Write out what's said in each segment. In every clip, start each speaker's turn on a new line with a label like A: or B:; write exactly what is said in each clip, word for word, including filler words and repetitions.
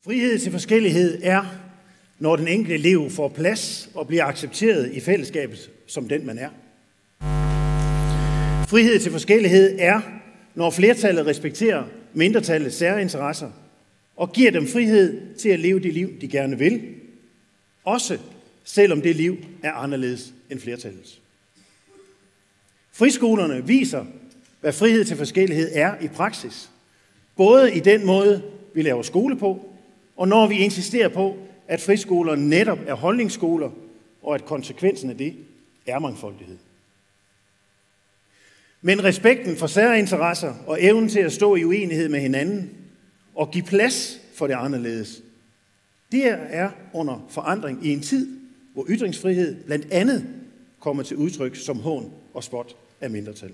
A: Frihed til forskellighed er, når den enkelte elev får plads og bliver accepteret i fællesskabet som den, man er. Frihed til forskellighed er, når flertallet respekterer mindretallets særinteresser og giver dem frihed til at leve det liv, de gerne vil, også selvom det liv er anderledes end flertallets. Friskolerne viser, hvad frihed til forskellighed er i praksis, både i den måde, vi laver skole på, og når vi insisterer på, at friskoler netop er holdningsskoler, og at konsekvensen af det er mangfoldighed. Men respekten for særinteresser og evnen til at stå i uenighed med hinanden og give plads for det anderledes, det er under forandring i en tid, hvor ytringsfrihed blandt andet kommer til udtryk som hån og spot af mindretal.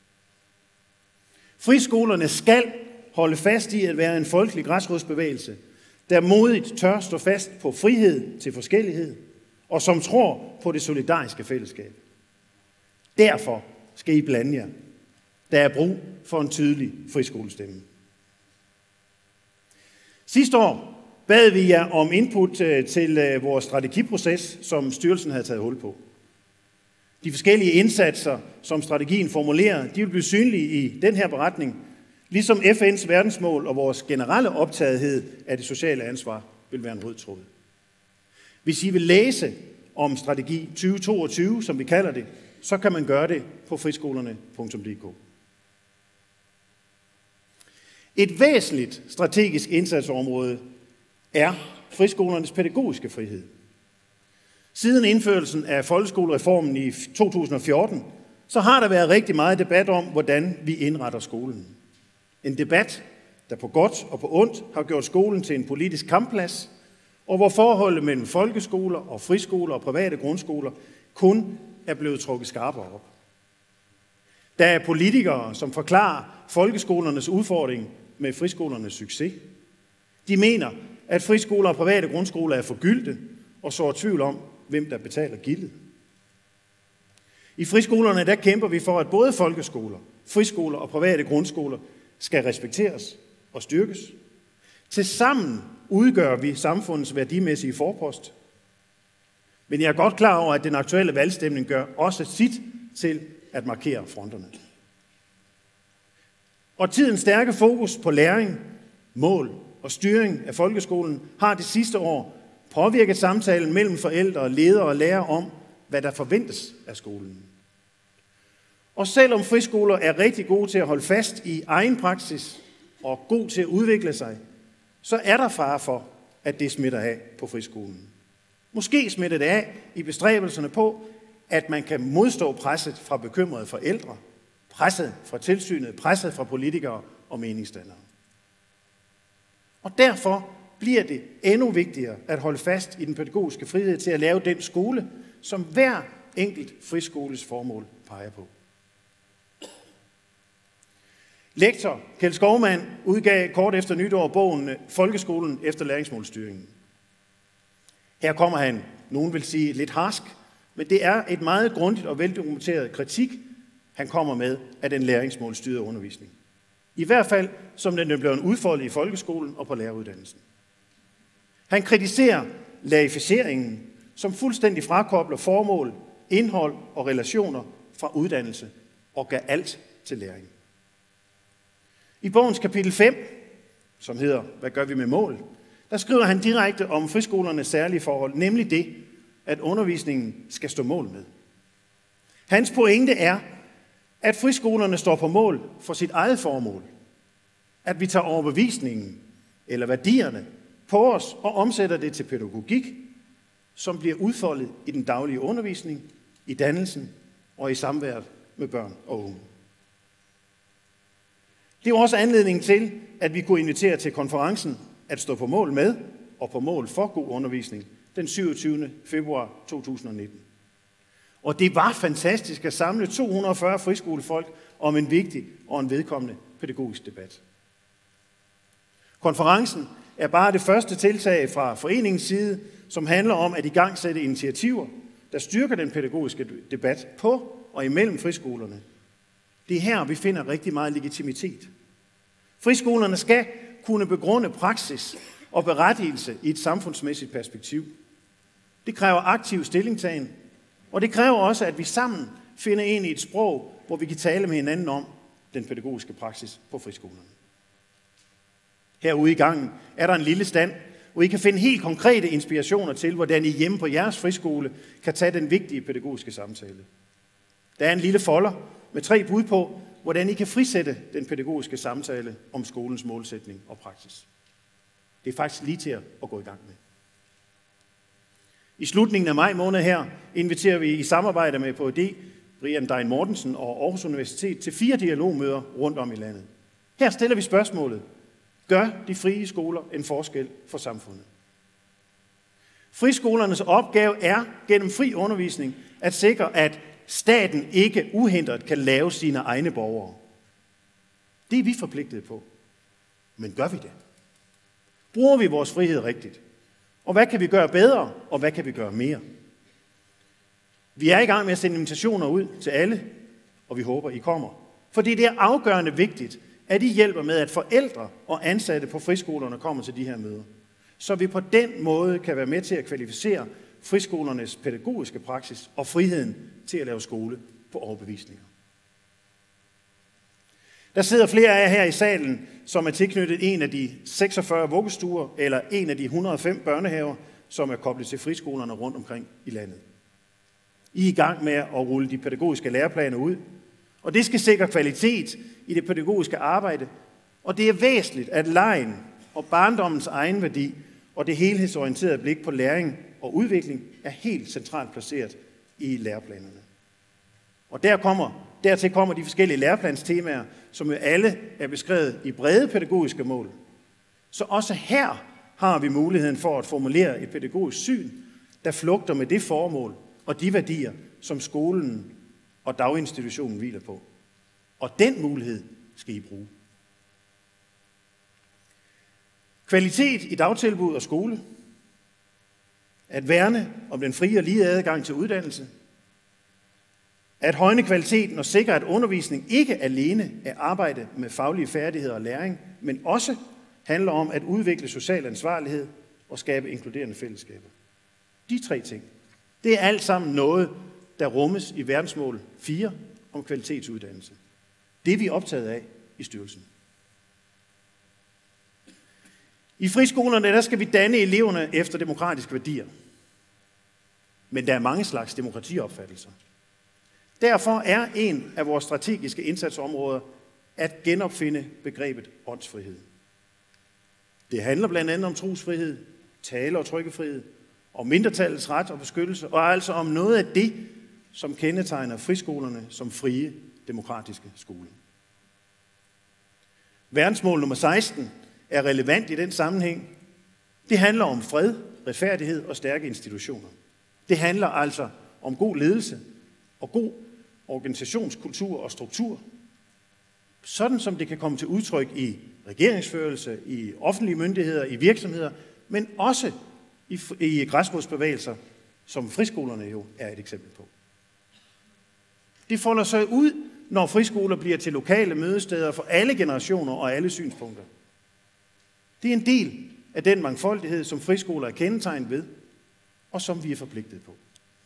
A: Friskolerne skal holde fast i at være en folkelig græsrodsbevægelse, der modigt tør stå fast på frihed til forskellighed, og som tror på det solidariske fællesskab. Derfor skal I blande jer. Der er brug for en tydelig friskolestemme. Sidste år bad vi jer om input til vores strategiproces, som styrelsen havde taget hul på. De forskellige indsatser, som strategien formulerer, de vil blive synlige i den her beretning, ligesom F N's verdensmål og vores generelle optagethed af det sociale ansvar vil være en rød tråd. Hvis I vil læse om strategi tyve toogtyve, som vi kalder det, så kan man gøre det på friskolerne punktum d k. Et væsentligt strategisk indsatsområde er friskolernes pædagogiske frihed. Siden indførelsen af folkeskolereformen i to tusind og fjorten, så har der været rigtig meget debat om, hvordan vi indretter skolen. En debat, der på godt og på ondt har gjort skolen til en politisk kampplads, og hvor forholdet mellem folkeskoler og friskoler og private grundskoler kun er blevet trukket skarpere op. Der er politikere, som forklarer folkeskolernes udfordring med friskolernes succes. De mener, at friskoler og private grundskoler er forgyldte og sår tvivl om, hvem der betaler gildet. I friskolerne der kæmper vi for, at både folkeskoler, friskoler og private grundskoler skal respekteres og styrkes. Tilsammen udgør vi samfundets værdimæssige forpost. Men jeg er godt klar over, at den aktuelle valgstemning gør også sit til at markere fronterne. Og tidens stærke fokus på læring, mål og styring af folkeskolen har det sidste år påvirket samtalen mellem forældre, ledere og lærere om, hvad der forventes af skolen. Og selvom friskoler er rigtig gode til at holde fast i egen praksis og god til at udvikle sig, så er der fare for, at det smitter af på friskolen. Måske smitter det af i bestræbelserne på, at man kan modstå presset fra bekymrede forældre, presset fra tilsynet, presset fra politikere og meningsdannere. Og derfor bliver det endnu vigtigere at holde fast i den pædagogiske frihed til at lave den skole, som hver enkelt friskoles formål peger på. Lektor Kjeld Skovmand udgav kort efter nytår bogen Folkeskolen efter læringsmålstyringen. Her kommer han, nogen vil sige lidt harsk, men det er et meget grundigt og veldokumenteret kritik, han kommer med af den læringsmålstyrede undervisning. I hvert fald, som den er blevet udfoldet i folkeskolen og på læreruddannelsen. Han kritiserer laificeringen, som fuldstændig frakobler formål, indhold og relationer fra uddannelse og gør alt til læring. I bogens kapitel fem, som hedder Hvad gør vi med mål?, der skriver han direkte om friskolernes særlige forhold, nemlig det, at undervisningen skal stå mål med. Hans pointe er, at friskolerne står på mål for sit eget formål. At vi tager overbevisningen eller værdierne på os og omsætter det til pædagogik, som bliver udfoldet i den daglige undervisning, i dannelsen og i samværet med børn og unge. Det er også anledningen til, at vi kunne invitere til konferencen at stå på mål med og på mål for god undervisning den syvogtyvende februar to tusind og nitten. Og det var fantastisk at samle to hundrede og fyrre friskolefolk om en vigtig og en vedkommende pædagogisk debat. Konferencen er bare det første tiltag fra foreningens side, som handler om at igangsætte initiativer, der styrker den pædagogiske debat på og imellem friskolerne. Det er her, vi finder rigtig meget legitimitet. Friskolerne skal kunne begrunde praksis og berettigelse i et samfundsmæssigt perspektiv. Det kræver aktiv stillingtagen, og det kræver også, at vi sammen finder ind i et sprog, hvor vi kan tale med hinanden om den pædagogiske praksis på friskolerne. Herude i gangen er der en lille stand, hvor I kan finde helt konkrete inspirationer til, hvordan I hjemme på jeres friskole kan tage den vigtige pædagogiske samtale. Der er en lille folder med tre bud på, hvordan I kan frisætte den pædagogiske samtale om skolens målsætning og praksis. Det er faktisk lige til at gå i gang med. I slutningen af maj måned her inviterer vi i samarbejde med P H D, Brian Dein Mortensen og Aarhus Universitet til fire dialogmøder rundt om i landet. Her stiller vi spørgsmålet: gør de frie skoler en forskel for samfundet? Friskolernes opgave er gennem fri undervisning at sikre, at staten ikke uhindret kan lave sine egne borgere. Det er vi forpligtet på. Men gør vi det? Bruger vi vores frihed rigtigt? Og hvad kan vi gøre bedre, og hvad kan vi gøre mere? Vi er i gang med at sende invitationer ud til alle, og vi håber, I kommer. Fordi det er afgørende vigtigt, at I hjælper med, at forældre og ansatte på friskolerne kommer til de her møder. Så vi på den måde kan være med til at kvalificere friskolernes pædagogiske praksis og friheden til at lave skole på overbevisninger. Der sidder flere af jer her i salen, som er tilknyttet en af de seksogfyrre vuggestuer eller en af de et hundrede og fem børnehaver, som er koblet til friskolerne rundt omkring i landet. I er i gang med at rulle de pædagogiske læreplaner ud, og det skal sikre kvalitet i det pædagogiske arbejde, og det er væsentligt, at legen og barndommens egenværdi og det helhedsorienterede blik på læring og udvikling er helt centralt placeret i læreplanerne. Og der kommer, dertil kommer de forskellige læreplanstemaer, som jo alle er beskrevet i brede pædagogiske mål. Så også her har vi muligheden for at formulere et pædagogisk syn, der flugter med det formål og de værdier, som skolen og daginstitutionen hviler på. Og den mulighed skal I bruge. Kvalitet i dagtilbud og skole. At værne om den frie og lige adgang til uddannelse. At højne kvaliteten og sikre, at undervisning ikke alene er arbejde med faglige færdigheder og læring, men også handler om at udvikle social ansvarlighed og skabe inkluderende fællesskaber. De tre ting, det er alt sammen noget, der rummes i verdensmål fire om kvalitetsuddannelse. Det er vi optaget af i styrelsen. I friskolerne der skal vi danne eleverne efter demokratiske værdier. Men der er mange slags demokratiopfattelser. Derfor er en af vores strategiske indsatsområder at genopfinde begrebet åndsfrihed. Det handler blandt andet om trosfrihed, tale- og trykkefrihed, om mindretallets ret og beskyttelse, og altså om noget af det, som kendetegner friskolerne som frie, demokratiske skoler. Verdensmål nummer seksten er relevant i den sammenhæng. Det handler om fred, retfærdighed og stærke institutioner. Det handler altså om god ledelse og god organisationskultur og struktur, sådan som det kan komme til udtryk i regeringsførelse, i offentlige myndigheder, i virksomheder, men også i, i græsrodsbevægelser, som friskolerne jo er et eksempel på. Det folder sig ud, når friskoler bliver til lokale mødesteder for alle generationer og alle synspunkter. Det er en del af den mangfoldighed, som friskoler er kendetegnet ved, og som vi er forpligtet på.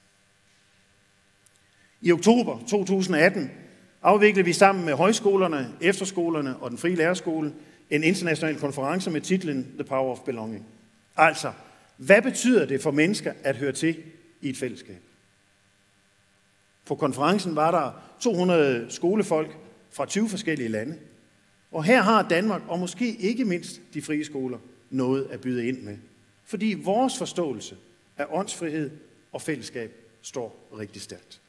A: I oktober to tusind og atten afviklede vi sammen med højskolerne, efterskolerne og den frie lærerskole en international konference med titlen The Power of Belonging. Altså, hvad betyder det for mennesker at høre til i et fællesskab? På konferencen var der to hundrede skolefolk fra tyve forskellige lande, og her har Danmark, og måske ikke mindst de frie skoler, noget at byde ind med. Fordi vores forståelse af åndsfrihed og fællesskab står rigtig stærkt.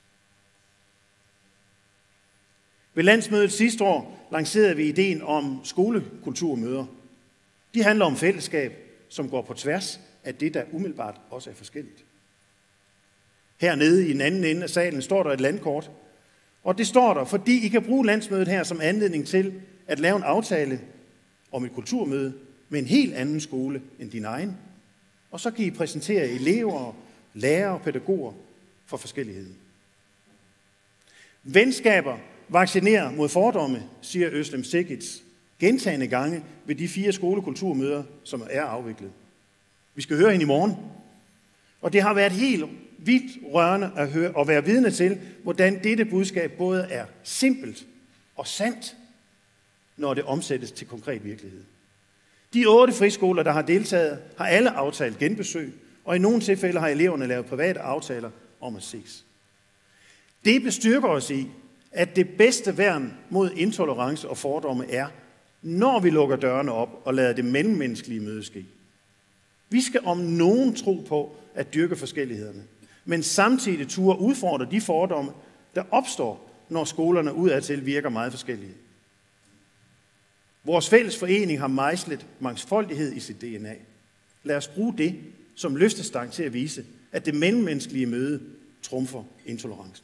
A: Ved landsmødet sidste år lancerede vi ideen om skolekulturmøder. De handler om fællesskab, som går på tværs af det, der umiddelbart også er forskelligt. Hernede i den anden ende af salen står der et landkort, og det står der, fordi I kan bruge landsmødet her som anledning til at lave en aftale om et kulturmøde med en helt anden skole end din egen, og så kan I præsentere elever, lærere og pædagoger for forskelligheden. Venskaber vaccinerer mod fordomme, siger Özlem Cekic, gentagne gange ved de fire skolekulturmøder, som er afviklet. Vi skal høre hende i morgen. Og det har været helt vildt rørende at høre og være vidne til, hvordan dette budskab både er simpelt og sandt, når det omsættes til konkret virkelighed. De otte friskoler, der har deltaget, har alle aftalt genbesøg, og i nogle tilfælde har eleverne lavet private aftaler om at ses. Det bestyrker os i, at det bedste værn mod intolerance og fordomme er, når vi lukker dørene op og lader det mellemmenneskelige møde ske. Vi skal om nogen tro på at dyrke forskellighederne, men samtidig turde udfordre de fordomme, der opstår, når skolerne udadtil virker meget forskellige. Vores fælles forening har mejslet mangfoldighed i sit D N A. Lad os bruge det som løftestang til at vise, at det mellemmenneskelige møde trumfer intolerancen.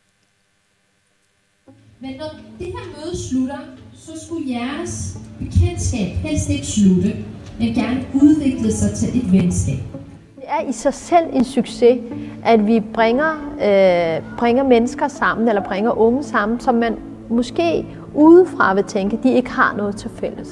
B: Men når det her møde slutter, så skulle jeres bekendtskab helst ikke slutte, men gerne udvikle sig til et venskab.
C: Det er i sig selv en succes, at vi bringer, øh, bringer mennesker sammen, eller bringer unge sammen, som man måske udefra vil tænke, de ikke har noget til fælles.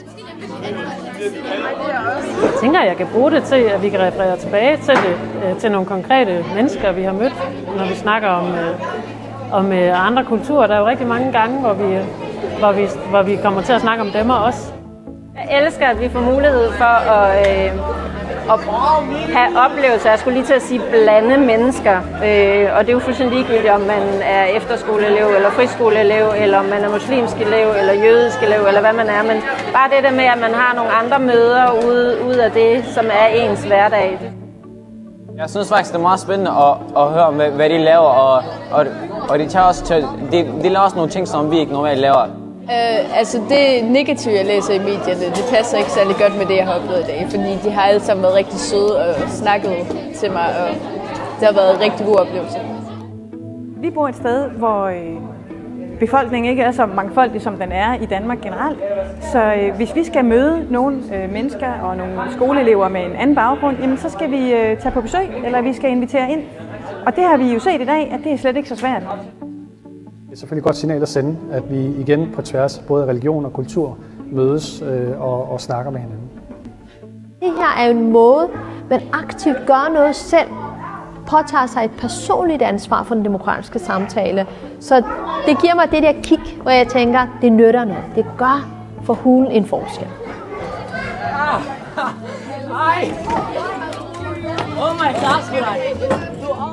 D: Jeg tænker, at jeg kan bruge det til, at vi kan referere tilbage til det, til nogle konkrete mennesker, vi har mødt, når vi snakker om, om andre kulturer. Der er jo rigtig mange gange, hvor vi, hvor vi, hvor vi kommer til at snakke om dem og os.
E: Jeg elsker, at vi får mulighed for at, øh, at have oplevelser. Jeg skulle lige til at sige blande mennesker. Øh, og det er jo fuldstændig ligegyldigt, om man er efterskoleelev, eller friskoleelev, eller om man er muslimsk elev, eller jødisk elev, eller hvad man er. Men bare det der med, at man har nogle andre møder ude, ud af det, som er ens hverdag.
F: Jeg synes faktisk, det er meget spændende at, at høre, hvad, hvad de laver, og, og, og de, tager også til, de, de laver også nogle ting, som vi ikke normalt laver.
G: Uh, altså det negative, jeg læser i medierne, det passer ikke særlig godt med det, jeg har oplevet i dag, fordi de har alle sammen været rigtig søde og snakket til mig, og det har været en rigtig god oplevelse.
H: Vi bor et sted, hvor øh, befolkningen ikke er så mangfoldig, som den er i Danmark generelt. Så øh, hvis vi skal møde nogle øh, mennesker og nogle skoleelever med en anden baggrund, jamen, så skal vi øh, tage på besøg, eller vi skal invitere ind. Og det har vi jo set i dag, at det er slet ikke så svært.
I: Det er selvfølgelig et godt signal at sende, at vi igen på tværs både religion og kultur mødes øh, og, og snakker med hinanden.
C: Det her er jo en måde, man aktivt gør noget selv, påtager sig et personligt ansvar for den demokratiske samtale. Så det giver mig det der kick, hvor jeg tænker, det nytter noget. Det gør for hulen en forskel.
J: Oh my gosh,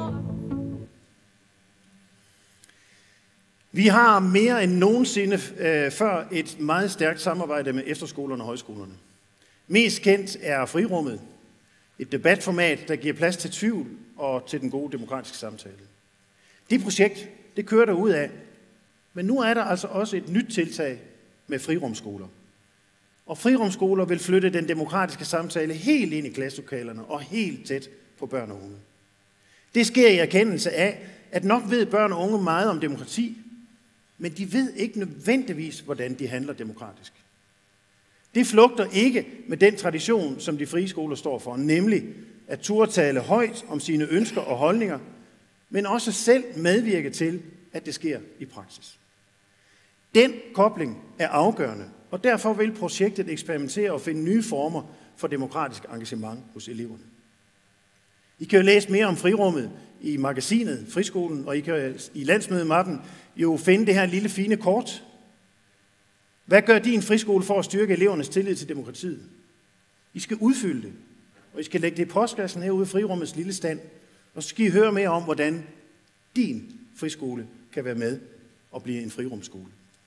A: Vi har mere end nogensinde øh, før et meget stærkt samarbejde med efterskolerne og højskolerne. Mest kendt er Frirummet, et debatformat, der giver plads til tvivl og til den gode demokratiske samtale. Det projekt, det kører der ud af, men nu er der altså også et nyt tiltag med frirumsskoler. Og frirumsskoler vil flytte den demokratiske samtale helt ind i klasselokalerne og helt tæt på børn og unge. Det sker i erkendelse af, at nok ved børn og unge meget om demokrati, men de ved ikke nødvendigvis, hvordan de handler demokratisk. Det flugter ikke med den tradition, som de frie skoler står for, nemlig at turde tale højt om sine ønsker og holdninger, men også selv medvirke til, at det sker i praksis. Den kobling er afgørende, og derfor vil projektet eksperimentere og finde nye former for demokratisk engagement hos eleverne. I kan jo læse mere om Frirummet i magasinet Friskolen, og I kan i landsmødemappen jo finde det her lille fine kort. Hvad gør din friskole for at styrke elevernes tillid til demokratiet? I skal udfylde det, og I skal lægge det i postkassen herude i Frirummets lille stand, og så skal I høre mere om, hvordan din friskole kan være med og blive en frirumsskole.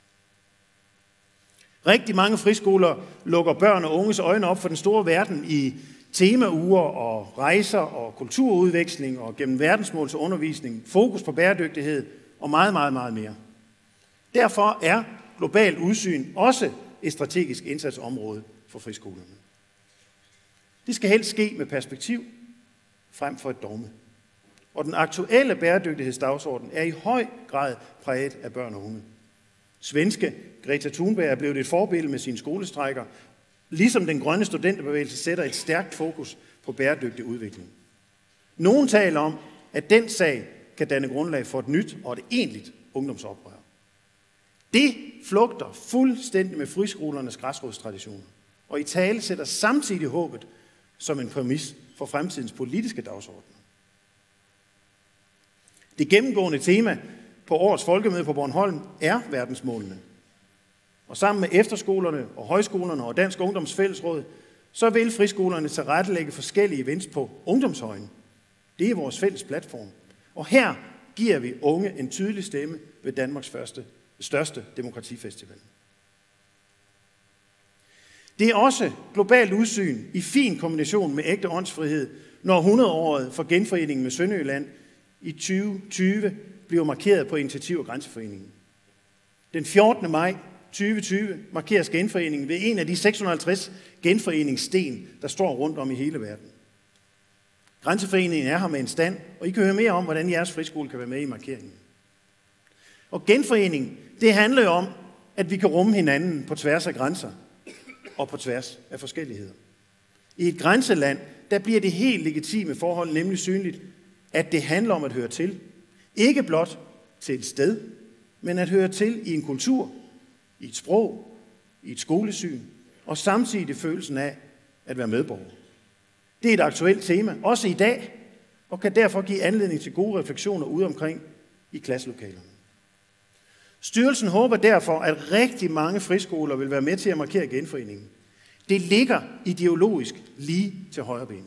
A: Rigtig mange friskoler lukker børn og unges øjne op for den store verden i temauger og rejser og kulturudveksling og gennem verdensmålsundervisning, fokus på bæredygtighed og meget, meget, meget mere. Derfor er global udsyn også et strategisk indsatsområde for friskolerne. Det skal helst ske med perspektiv frem for et dogme. Og den aktuelle bæredygtighedsdagsorden er i høj grad præget af børn og unge. Svenske Greta Thunberg er blevet et forbillede med sine skolestrejker, ligesom den grønne studenterbevægelse sætter et stærkt fokus på bæredygtig udvikling. Nogen taler om, at den sag kan danne grundlag for et nyt og et egentligt ungdomsoprør. Det flugter fuldstændig med friskolernes græsrodstraditioner, og i tale sætter samtidig håbet som en præmis for fremtidens politiske dagsorden. Det gennemgående tema på årets folkemøde på Bornholm er verdensmålene. Og sammen med efterskolerne og højskolerne og Dansk Ungdoms Fællesråd, så vil friskolerne tilrettelægge forskellige events på ungdomshøjen. Det er vores fælles platform. Og her giver vi unge en tydelig stemme ved Danmarks første, største demokratifestival. Det er også globalt udsyn i fin kombination med ægte åndsfrihed, når hundrede-året for genforeningen med Sønderjylland i tyve tyve bliver markeret på initiativ af Grænseforeningen. Den fjortende maj tyve tyve markeres genforeningen ved en af de seks hundrede og halvtreds genforeningssten, der står rundt om i hele verden. Grænseforeningen er her med en stand, og I kan høre mere om, hvordan jeres friskole kan være med i markeringen. Og genforening, det handler jo om, at vi kan rumme hinanden på tværs af grænser og på tværs af forskelligheder. I et grænseland, der bliver det helt legitime forhold nemlig synligt, at det handler om at høre til. Ikke blot til et sted, men at høre til i en kultur, i et sprog, i et skolesyn, og samtidig følelsen af at være medborger. Det er et aktuelt tema, også i dag, og kan derfor give anledning til gode refleksioner ude omkring i klasselokalerne. Styrelsen håber derfor, at rigtig mange friskoler vil være med til at markere genforeningen. Det ligger ideologisk lige til højrebenet.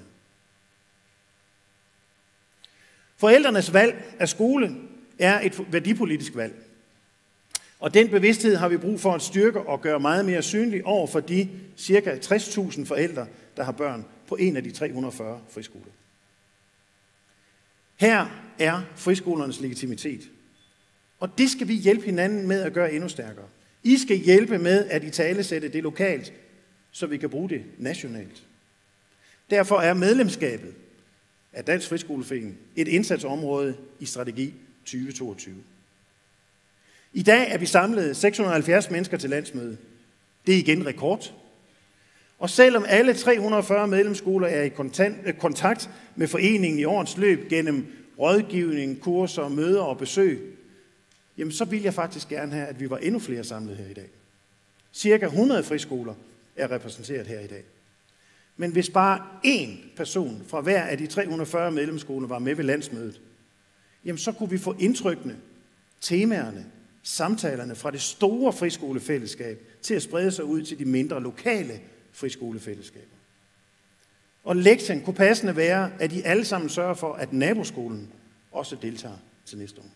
A: Forældrenes valg af skole er et værdipolitisk valg. Og den bevidsthed har vi brug for at styrke og gøre meget mere synlig over for de ca. tres tusind forældre, der har børn på en af de tre hundrede og fyrre friskoler. Her er friskolernes legitimitet. Og det skal vi hjælpe hinanden med at gøre endnu stærkere. I skal hjælpe med at italesætte det lokalt, så vi kan bruge det nationalt. Derfor er medlemskabet af Dansk Friskoleforening et indsatsområde i strategi tyve toogtyve. I dag er vi samlet seks hundrede og halvfjerds mennesker til landsmøde. Det er igen rekord. Og selvom alle tre hundrede og fyrre medlemsskoler er i kontakt med foreningen i årets løb gennem rådgivning, kurser, møder og besøg, jamen så vil jeg faktisk gerne have, at vi var endnu flere samlet her i dag. Cirka hundrede friskoler er repræsenteret her i dag. Men hvis bare én person fra hver af de tre hundrede og fyrre medlemsskoler var med ved landsmødet, jamen så kunne vi få indtrykkene, temaerne, samtalerne fra det store friskolefællesskab til at sprede sig ud til de mindre lokale friskolefællesskaber. Og lektien kunne passende være, at I alle sammen sørger for, at naboskolen også deltager til næste år.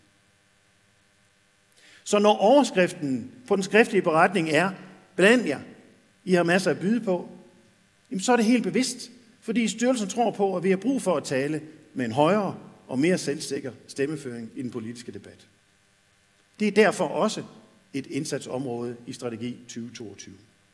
A: Så når overskriften på den skriftlige beretning er, bland jer, I har masser at byde på, jamen så er det helt bevidst, fordi styrelsen tror på, at vi har brug for at tale med en højere og mere selvsikker stemmeføring i den politiske debat. Det er derfor også et indsatsområde i strategi tyve toogtyve.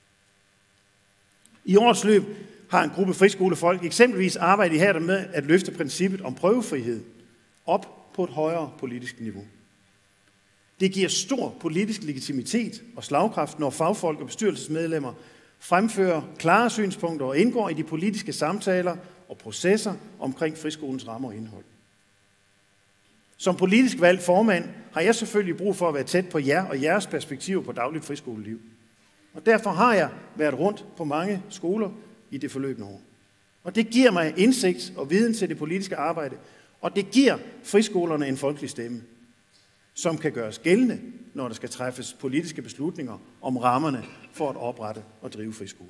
A: I årets løb har en gruppe friskolefolk eksempelvis arbejdet her med at løfte princippet om prøvefrihed op på et højere politisk niveau. Det giver stor politisk legitimitet og slagkraft, når fagfolk og bestyrelsesmedlemmer fremfører klare synspunkter og indgår i de politiske samtaler og processer omkring friskolens rammer og indhold. Som politisk valgt formand har jeg selvfølgelig brug for at være tæt på jer og jeres perspektiver på dagligt friskoleliv. Og derfor har jeg været rundt på mange skoler i det forløbende år. Og det giver mig indsigt og viden til det politiske arbejde, og det giver friskolerne en folkelig stemme, som kan gøres gældende, når der skal træffes politiske beslutninger om rammerne for at oprette og drive friskole.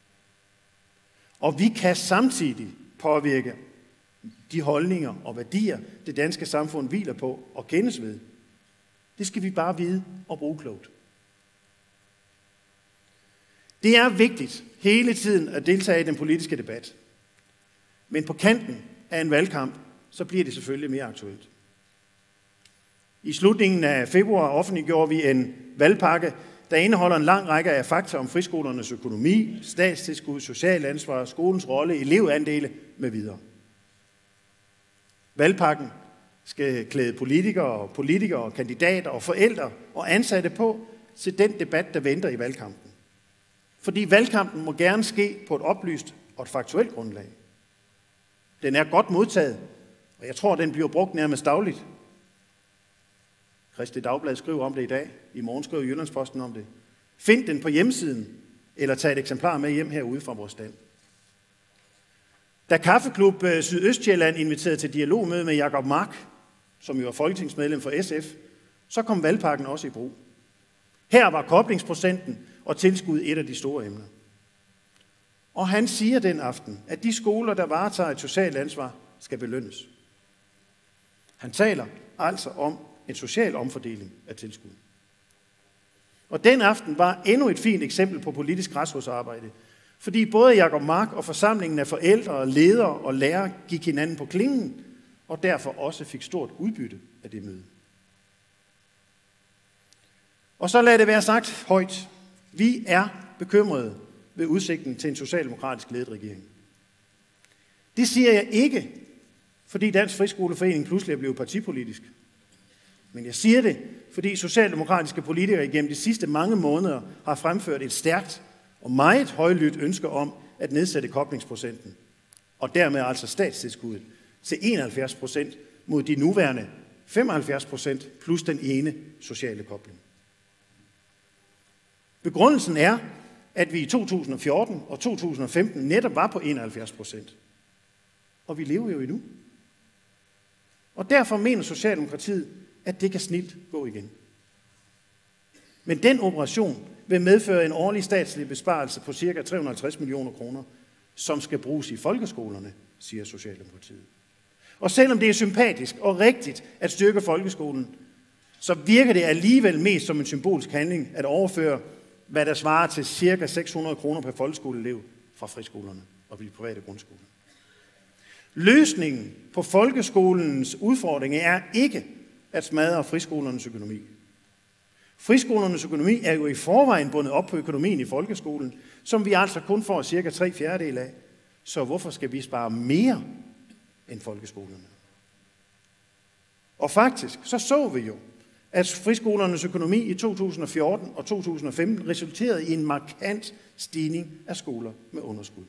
A: Og vi kan samtidig påvirke de holdninger og værdier, det danske samfund hviler på og kendes ved. Det skal vi bare vide og bruge klogt. Det er vigtigt hele tiden at deltage i den politiske debat. Men på kanten af en valgkamp, så bliver det selvfølgelig mere aktuelt. I slutningen af februar offentliggjorde vi en valgpakke, der indeholder en lang række af fakta om friskolernes økonomi, statstilskud, social ansvar, skolens rolle, elevandele med videre. Valgpakken skal klæde politikere, politikere, kandidater og forældre og ansatte på til den debat, der venter i valgkampen. Fordi valgkampen må gerne ske på et oplyst og et faktuelt grundlag. Den er godt modtaget, og jeg tror, den bliver brugt nærmest dagligt. Kristeligt Dagblad skriver om det i dag. I morgen skriver Jyllandsposten om det. Find den på hjemmesiden, eller tag et eksemplar med hjem herude fra vores stand. Da Kaffeklub Sydøstjylland inviterede til dialogmøde med Jacob Mark, som jo er folketingsmedlem for S F, så kom valgpakken også i brug. Her var koblingsprocenten og tilskud et af de store emner. Og han siger den aften, at de skoler, der varetager et socialt ansvar, skal belønnes. Han taler altså om en social omfordeling af tilskud. Og den aften var endnu et fint eksempel på politisk græsrodsarbejde, fordi både Jacob Mark og forsamlingen af forældre, ledere og lærere gik hinanden på klingen, og derfor også fik stort udbytte af det møde. Og så lad det være sagt højt. Vi er bekymrede ved udsigten til en socialdemokratisk ledet regering. Det siger jeg ikke, fordi Dansk Friskoleforening pludselig er blevet partipolitisk. Men jeg siger det, fordi socialdemokratiske politikere igennem de sidste mange måneder har fremført et stærkt og meget højlydt ønske om at nedsætte koblingsprocenten, og dermed altså statstilskuddet til enoghalvfjerds procent mod de nuværende femoghalvfjerds procent plus den ene sociale kobling. Begrundelsen er, at vi i to tusind og fjorten og to tusind og femten netop var på enoghalvfjerds procent. Og vi lever jo endnu. Og derfor mener Socialdemokratiet, at det kan snilt gå igen. Men den operation vil medføre en årlig statslig besparelse på ca. tre hundrede og halvtreds millioner kroner, som skal bruges i folkeskolerne, siger Socialdemokratiet. Og selvom det er sympatisk og rigtigt at styrke folkeskolen, så virker det alligevel mest som en symbolsk handling at overføre, hvad der svarer til ca. seks hundrede kroner per folkeskoleelev fra friskolerne og de private grundskoler. Løsningen på folkeskolens udfordring er ikke at smadre friskolernes økonomi. Friskolernes økonomi er jo i forvejen bundet op på økonomien i folkeskolen, som vi altså kun får cirka tre fjerdedel af. Så hvorfor skal vi spare mere end folkeskolerne? Og faktisk, så så vi jo, at friskolernes økonomi i to tusind og fjorten og to tusind og femten resulterede i en markant stigning af skoler med underskud.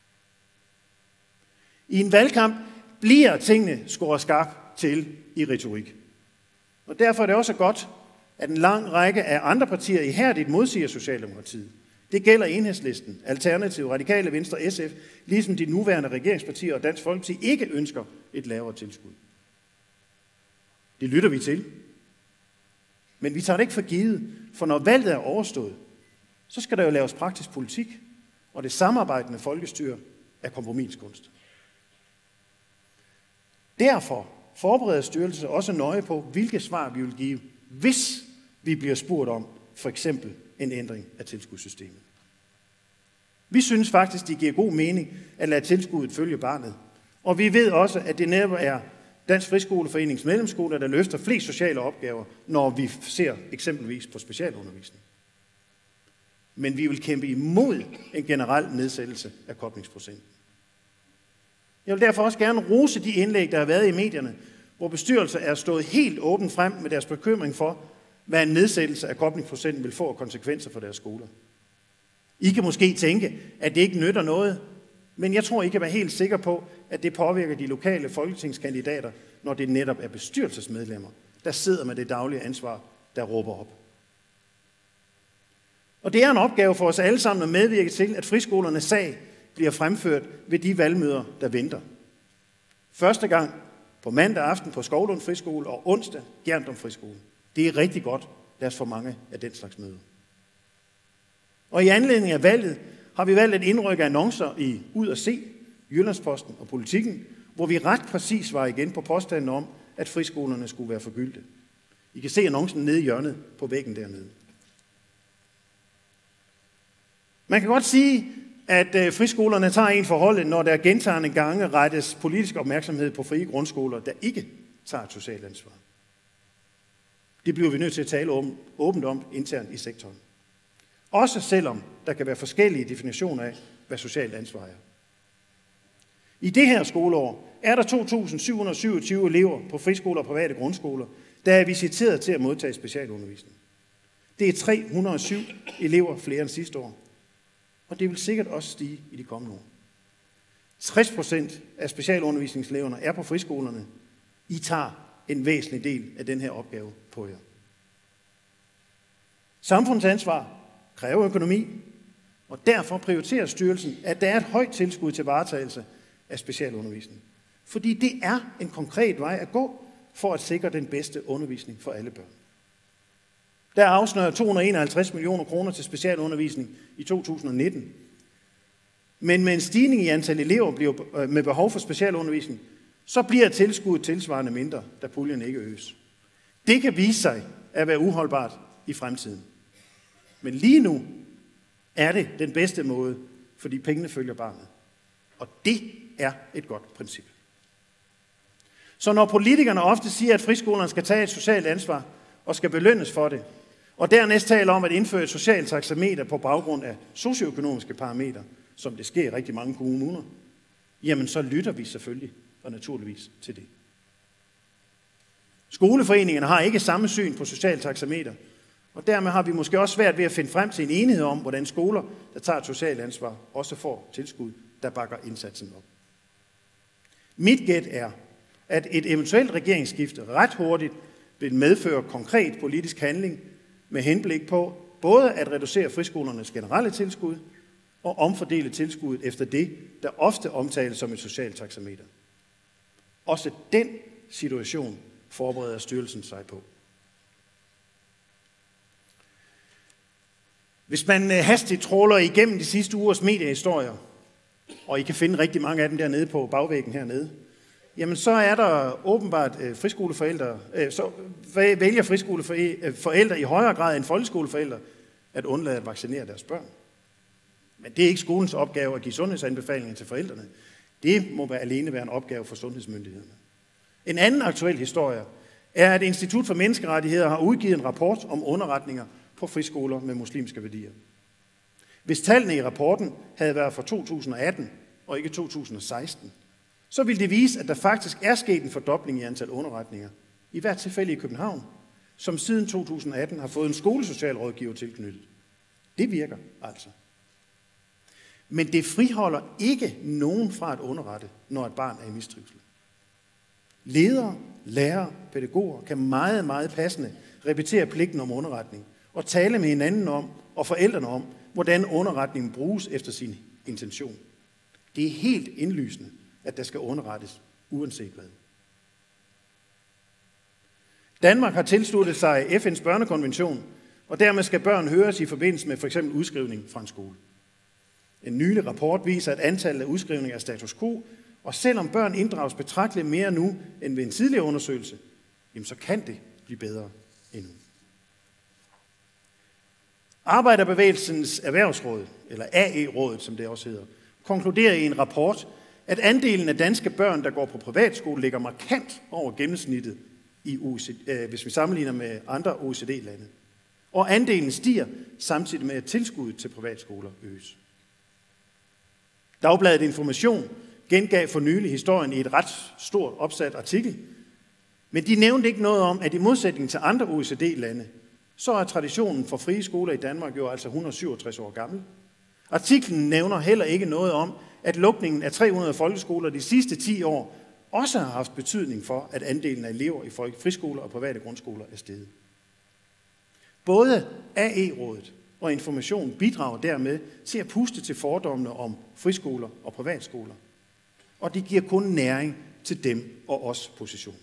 A: I en valgkamp bliver tingene skåret skarpt til i retorik. Og derfor er det også godt, at en lang række af andre partier ihærdigt modsiger Socialdemokratiet. Det gælder Enhedslisten, Alternativ, Radikale Venstre, S F, ligesom de nuværende regeringspartier og Dansk Folkeparti ikke ønsker et lavere tilskud. Det lytter vi til. Men vi tager det ikke for givet, for når valget er overstået, så skal der jo laves praktisk politik, og det samarbejdende folkestyre er kompromiskunst. Derfor forbereder styrelsen også nøje på, hvilke svar vi vil give, hvis vi bliver spurgt om for eksempel en ændring af tilskudssystemet. Vi synes faktisk, det giver god mening at lade tilskuddet følge barnet, og vi ved også, at det netop er Dansk Friskoleforenings medlemsskoler, der løfter flest sociale opgaver, når vi ser eksempelvis på specialundervisning. Men vi vil kæmpe imod en generel nedsættelse af koblingsprocenten. Jeg vil derfor også gerne rose de indlæg, der har været i medierne, hvor bestyrelser er stået helt åbent frem med deres bekymring for, hvad en nedsættelse af koblingsprocenten vil få af konsekvenser for deres skoler. I kan måske tænke, at det ikke nytter noget, men jeg tror, I kan være helt sikre på, at det påvirker de lokale folketingskandidater, når det netop er bestyrelsesmedlemmer, der sidder med det daglige ansvar, der råber op. Og det er en opgave for os alle sammen at medvirke til, at friskolernes sag bliver fremført ved de valgmøder, der venter. Første gang på mandag aften på Skovlund Friskole og onsdag Gjerndom Friskole. Det er rigtig godt. Lad os få mange af den slags møder. Og i anledning af valget har vi valgt at indrykke annoncer i Ud at Se, Jyllandsposten og Politikken, hvor vi ret præcis var igen på påstanden om, at friskolerne skulle være forgyldte. I kan se annoncen nede i hjørnet på væggen dernede. Man kan godt sige, at friskolerne tager en forholdet, når der gentagne gange rettes politisk opmærksomhed på frie grundskoler, der ikke tager et socialt ansvar. Det bliver vi nødt til at tale åbent om internt i sektoren. Også selvom der kan være forskellige definitioner af, hvad socialt ansvar er. I det her skoleår er der to tusind syv hundrede og syvogtyve elever på friskoler og private grundskoler, der er visiteret til at modtage specialundervisning. Det er tre hundrede og syv elever flere end sidste år, og det vil sikkert også stige i de kommende år. tres procent af specialundervisningseleverne er på friskolerne. I tager en væsentlig del af den her opgave på jer. Samfundsansvar kræver økonomi, og derfor prioriterer styrelsen, at der er et højt tilskud til varetagelse af specialundervisning. Fordi det er en konkret vej at gå for at sikre den bedste undervisning for alle børn. Der er afsnøret to hundrede og enoghalvtreds millioner kroner til specialundervisning i to tusind og nitten. Men med en stigning i antal elever med behov for specialundervisning, så bliver tilskuddet tilsvarende mindre, da puljen ikke øges. Det kan vise sig at være uholdbart i fremtiden. Men lige nu er det den bedste måde, fordi pengene følger barnet. Og det er et godt princip. Så når politikerne ofte siger, at friskolerne skal tage et socialt ansvar og skal belønnes for det, og dernæst taler om at indføre et socialt taxameter på baggrund af socioøkonomiske parametre, som det sker i rigtig mange kommuner, jamen så lytter vi selvfølgelig og naturligvis til det. Skoleforeningerne har ikke samme syn på socialt taxameter, og dermed har vi måske også svært ved at finde frem til en enighed om, hvordan skoler, der tager et socialt ansvar, også får tilskud, der bakker indsatsen op. Mit gæt er, at et eventuelt regeringsskifte ret hurtigt vil medføre konkret politisk handling med henblik på både at reducere friskolernes generelle tilskud og omfordele tilskuddet efter det, der ofte omtales som et socialt taxameter. Også den situation forbereder styrelsen sig på. Hvis man hastigt tråler igennem de sidste ugers mediehistorier, og I kan finde rigtig mange af dem dernede på bagvæggen hernede, jamen så er der åbenbart friskoleforældre, så vælger friskoleforældre i højere grad end folkeskoleforældre at undlade at vaccinere deres børn. Men det er ikke skolens opgave at give sundhedsanbefalinger til forældrene. Det må alene være en opgave for sundhedsmyndighederne. En anden aktuel historie er, at Institut for Menneskerettigheder har udgivet en rapport om underretninger på friskoler med muslimske værdier. Hvis tallene i rapporten havde været fra to tusind og atten og ikke to tusind og seksten, så vil det vise, at der faktisk er sket en fordobling i antal underretninger, i hvert tilfælde i København, som siden to tusind og atten har fået en skolesocialrådgiver tilknyttet. Det virker altså. Men det friholder ikke nogen fra at underrette, når et barn er i mistrivsel. Ledere, lærere, pædagoger kan meget, meget passende repetere pligten om underretning og tale med hinanden om og forældrene om, hvordan underretningen bruges efter sin intention. Det er helt indlysende, at der skal underrettes, uanset hvad. Danmark har tilsluttet sig F N's børnekonvention, og dermed skal børn høres i forbindelse med f.eks. udskrivning fra en skole. En nylig rapport viser, at antallet af udskrivninger er status quo, og selvom børn inddrages betragteligt mere nu end ved en tidligere undersøgelse, jamen så kan det blive bedre endnu. Arbejderbevægelsens Erhvervsråd, eller A E-rådet, som det også hedder, konkluderer i en rapport, at andelen af danske børn, der går på privatskole, ligger markant over gennemsnittet, i O E C D, øh, hvis vi sammenligner med andre O E C D-lande. Og andelen stiger samtidig med, at tilskuddet til privatskoler øges. Dagbladet Information gengav for nylig historien i et ret stort opsat artikel, men de nævnte ikke noget om, at i modsætning til andre O E C D-lande, så er traditionen for frie skoler i Danmark jo altså et hundrede og syvogtres år gammel. Artiklen nævner heller ikke noget om, at lukningen af tre hundrede folkeskoler de sidste ti år også har haft betydning for, at andelen af elever i friskoler og private grundskoler er steget. Både A E-rådet og Information bidrager dermed til at puste til fordommene om friskoler og privatskoler. Og det giver kun næring til dem og os positionen.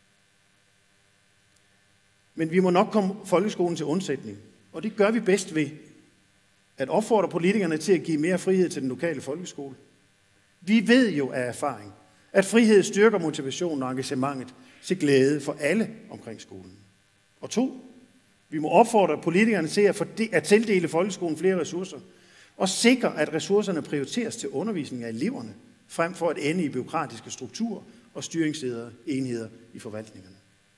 A: Men vi må nok komme folkeskolen til undsætning, og det gør vi bedst ved at opfordre politikerne til at give mere frihed til den lokale folkeskole. Vi ved jo af erfaring, at frihed styrker motivationen og engagementet til glæde for alle omkring skolen. Og to, vi må opfordre politikerne til at, at tildele folkeskolen flere ressourcer, og sikre, at ressourcerne prioriteres til undervisning af eleverne, frem for at ende i bureaukratiske strukturer og styringsenheder i forvaltningerne.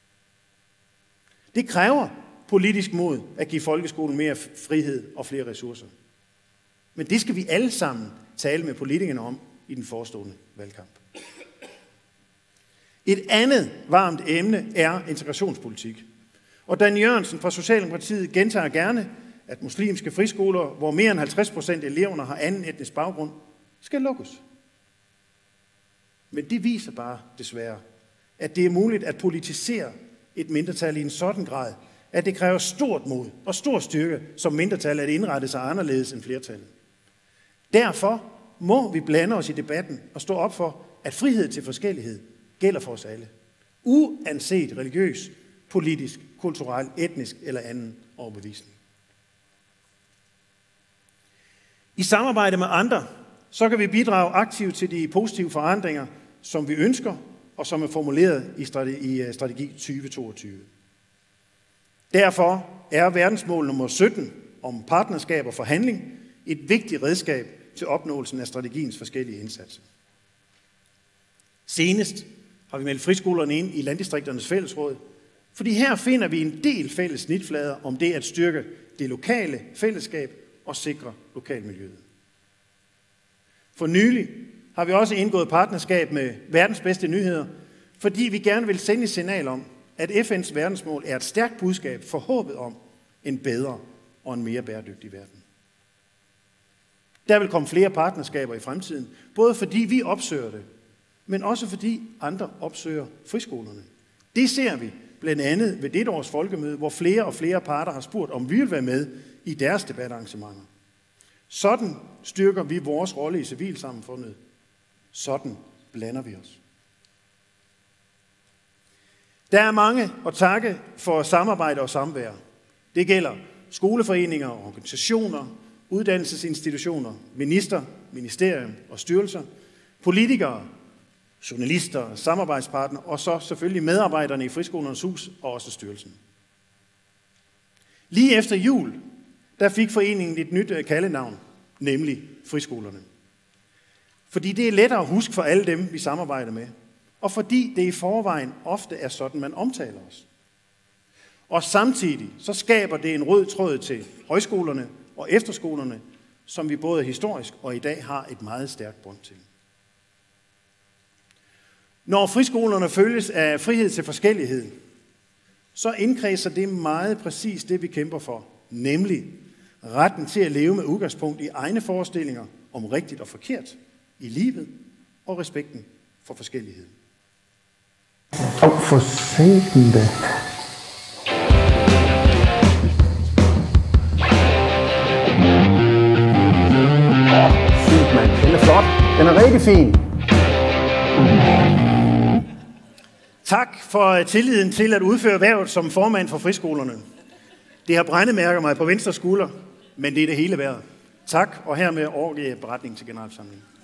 A: Det kræver politisk mod at give folkeskolen mere frihed og flere ressourcer. Men det skal vi alle sammen tale med politikerne om i den forestående valgkamp. Et andet varmt emne er integrationspolitik. Og Dan Jørgensen fra Socialdemokratiet gentager gerne, at muslimske friskoler, hvor mere end halvtreds procent af eleverne har anden etnisk baggrund, skal lukkes. Men det viser bare, desværre, at det er muligt at politisere et mindretal i en sådan grad, at det kræver stort mod og stor styrke som mindretal at indrette sig anderledes end flertallet. Derfor må vi blande os i debatten og stå op for, at frihed til forskellighed gælder for os alle, uanset religiøs, politisk, kulturel, etnisk eller anden overbevisning. I samarbejde med andre, så kan vi bidrage aktivt til de positive forandringer, som vi ønsker, og som er formuleret i strategi tyve toogtyve. Derfor er verdensmål nummer sytten om partnerskab og forhandling et vigtigt redskab til opnåelsen af strategiens forskellige indsatser. Senest har vi meldt friskolerne ind i Landdistrikternes Fællesråd, fordi her finder vi en del fælles snitflader om det at styrke det lokale fællesskab og sikre lokalmiljøet. For nylig har vi også indgået partnerskab med Verdens Bedste Nyheder, fordi vi gerne vil sende et signal om, at F N's verdensmål er et stærkt budskab for håbet om en bedre og en mere bæredygtig verden. Der vil komme flere partnerskaber i fremtiden, både fordi vi opsøger det, men også fordi andre opsøger friskolerne. Det ser vi blandt andet ved dette års folkemøde, hvor flere og flere parter har spurgt, om vi vil være med i deres debatarrangementer. Sådan styrker vi vores rolle i civilsamfundet. Sådan blander vi os. Der er mange at takke for samarbejde og samvær. Det gælder skoleforeninger, organisationer, uddannelsesinstitutioner, minister, ministerium og styrelser, politikere, journalister, samarbejdspartnere og så selvfølgelig medarbejderne i Friskolernes Hus og også styrelsen. Lige efter jul, der fik foreningen et nyt kaldenavn, nemlig Friskolerne. Fordi det er lettere at huske for alle dem, vi samarbejder med, og fordi det i forvejen ofte er sådan, man omtaler os. Og samtidig så skaber det en rød tråd til højskolerne og efterskolerne, som vi både historisk og i dag har et meget stærkt bånd til. Når friskolerne følges af frihed til forskellighed, så indkredser det meget præcis det, vi kæmper for, nemlig retten til at leve med udgangspunkt i egne forestillinger om rigtigt og forkert i livet og respekten for forskellighed.
K: Og for satan da. Fint, mand. Den er flot. Den er rigtig fin.
A: Tak for tilliden til at udføre hvervet som formand for friskolerne. Det har brændemærket mig på venstre skulder, men det er det hele værd. Tak, og hermed overgiver jeg beretningen til generalforsamlingen.